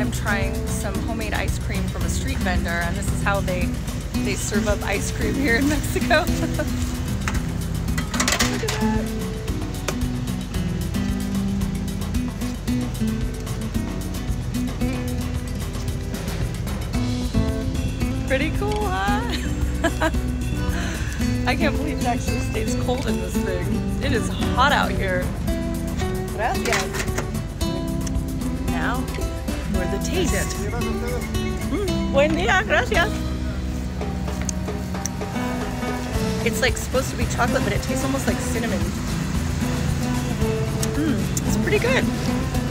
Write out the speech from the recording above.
I'm trying some homemade ice cream from a street vendor, and this is how they serve up ice cream here in Mexico. Look at that. Pretty cool, huh? I can't believe it actually stays cold in this thing. It is hot out here. Gracias. Now, for the taste. Buen día, gracias. It's like supposed to be chocolate, but it tastes almost like cinnamon. It's pretty good.